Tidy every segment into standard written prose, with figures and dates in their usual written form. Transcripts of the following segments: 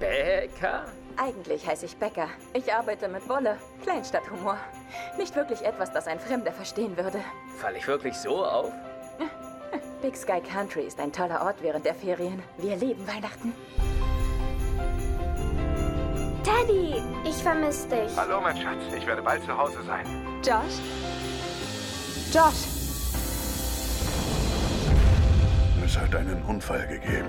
Bäcker? Eigentlich heiße ich Bäcker. Ich arbeite mit Wolle. Kleinstadthumor. Nicht wirklich etwas, das ein Fremder verstehen würde. Fall ich wirklich so auf? Big Sky Country ist ein toller Ort während der Ferien. Wir lieben Weihnachten. Teddy, ich vermisse dich. Hallo, mein Schatz. Ich werde bald zu Hause sein. Josh? Josh! Es hat einen Unfall gegeben.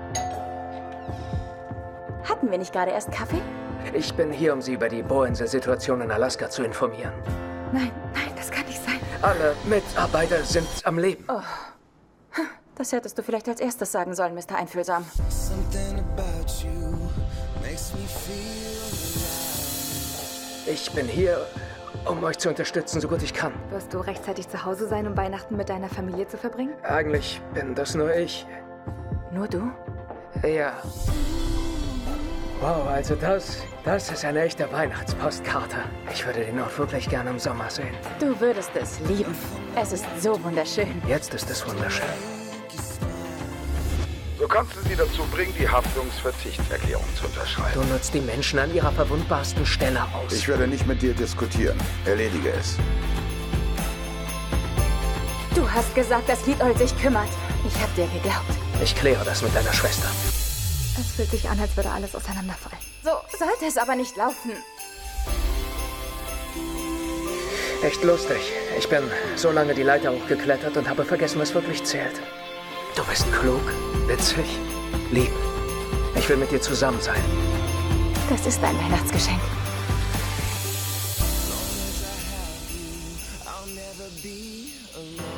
Hatten wir nicht gerade erst Kaffee? Ich bin hier, um Sie über die Bohrinsel-Situation in Alaska zu informieren. Nein, das kann nicht sein. Alle Mitarbeiter sind am Leben. Oh. Das hättest du vielleicht als erstes sagen sollen, Mr. Einfühlsam. Ich bin hier, um euch zu unterstützen, so gut ich kann. Wirst du rechtzeitig zu Hause sein, um Weihnachten mit deiner Familie zu verbringen? Eigentlich bin das nur ich. Nur du? Ja. Wow, also das ist eine echte Weihnachtspostkarte. Ich würde den Ort wirklich gerne im Sommer sehen. Du würdest es lieben. Es ist so wunderschön. Jetzt ist es wunderschön. So kannst du sie dazu bringen, die Haftungsverzichtserklärung zu unterschreiben. Du nutzt die Menschen an ihrer verwundbarsten Stelle aus. Ich werde nicht mit dir diskutieren. Erledige es. Du hast gesagt, dass Liedol sich kümmert. Ich hab dir geglaubt. Ich kläre das mit deiner Schwester. Es fühlt sich an, als würde alles auseinanderfallen. So sollte es aber nicht laufen. Echt lustig. Ich bin so lange die Leiter hochgeklettert und habe vergessen, was wirklich zählt. Du bist klug, witzig, lieb. Ich will mit dir zusammen sein. Das ist dein Weihnachtsgeschenk. I'll never be alone.